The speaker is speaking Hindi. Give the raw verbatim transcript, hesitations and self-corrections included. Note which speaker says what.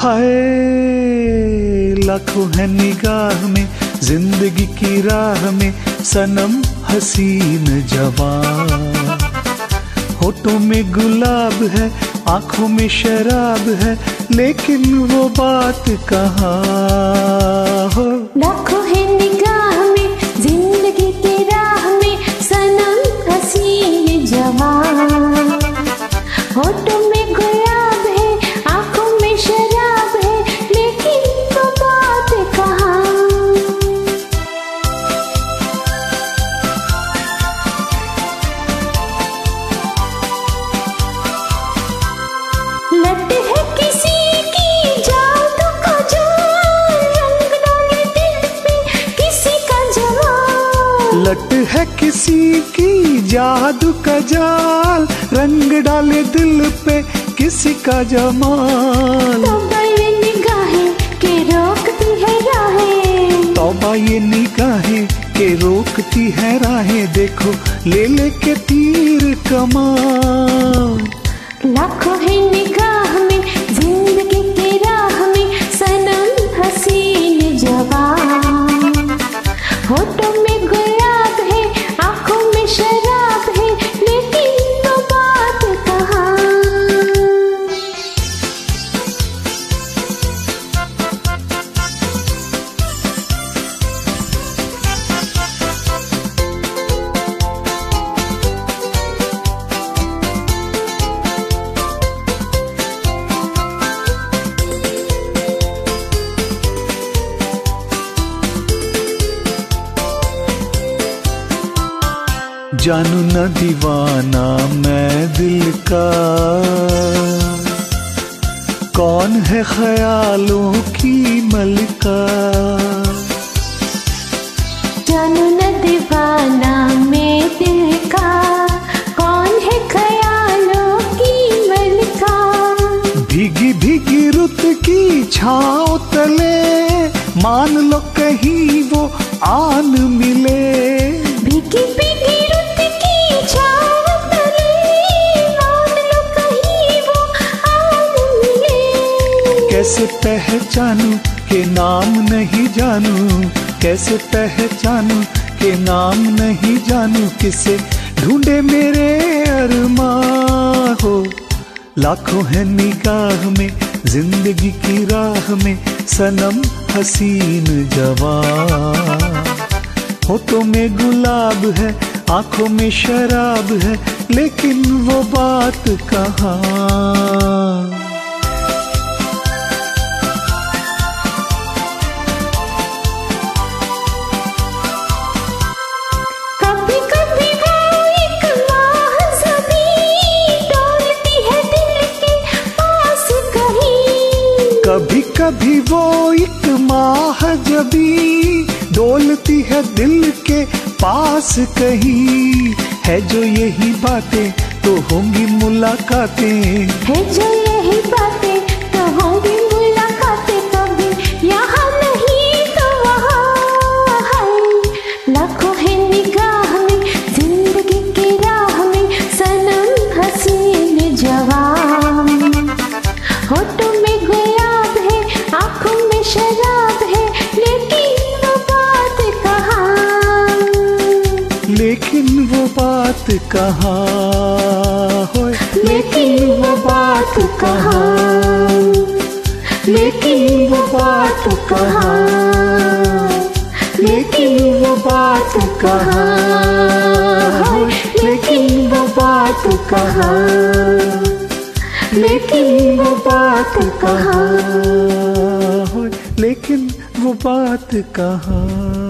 Speaker 1: हाय लाखों है निगाह में जिंदगी की राह में सनम हसीन जवान। होठों में गुलाब है आंखों में शराब है लेकिन वो बात कहाँ हो।
Speaker 2: लाखों है निगाह में जिंदगी की राह में सनम हसीन जवान। होठों में गुलाब है आंखों में शराब है लेकिन वो बात कहाँ। लट है किसी की जादू का जाल रंग डाले दिल पे किसी का जवाल।
Speaker 1: लट है किसी की जादू का जाल रंग डाले दिल पे किसी का जमाल।
Speaker 2: तौबा ये निगाहें के रोकती है राहें।
Speaker 1: तौबा ये निगाहें के रोकती है राहें देखो ले ले के तीर कमान।
Speaker 2: लाखों है निगाह में जिंदगी की राह में सनम हसीन जवान। होठों में गुलाब है आंखों में शराब है लेकिन वो बात कहाँ।
Speaker 1: जानू न दीवाना मैं दिल का कौन है ख्यालों की मलिका।
Speaker 2: जानू न दीवाना मैं दिल का कौन है ख्यालों की मलिका।
Speaker 1: भीगी भीगी रुत की छाँव तले मान लो कहीं वो आन मिले।
Speaker 2: भीगी भीगी रुत की छाँव तले मान लो कहीं वो आन मिले।
Speaker 1: कैसे पहचानूं के नाम नहीं जानूं कैसे पहचानूं के नाम नहीं जानूं किसे ढूंढे मेरे अरमां हो। लाखों है निगाह में जिंदगी की राह में सनम हसीन जवान। होठों में गुलाब है आंखों में शराब है लेकिन वो बात कहाँ।
Speaker 2: कभी कभी वो एक महज़बी डोलती है दिल के पास कहीं।
Speaker 1: कभी कभी वो एक महज़बी डोलती है दिल के पास कहीं। है जो यही बातें तो होंगी मुलाकातें।
Speaker 2: है जो यही बातें तो होंगी मुलाकातें कभी यहाँ नहीं तो वहाँ है। लाखों है निगाह में जिंदगी की राह में सनम हसीन जवान। होठों में गुलाब है आंखों में शराब है लेकिन वो बात कहाँ।
Speaker 1: लेकिन वो बात कहाँ हो।
Speaker 2: लेकिन वो बात कहाँ। लेकिन वो बात कहाँ। लेकिन वो बात कहाँ हो। लेकिन वो बात कहाँ। लेकिन वो बात कहाँ
Speaker 1: हो लेकिन वो बात कहाँ।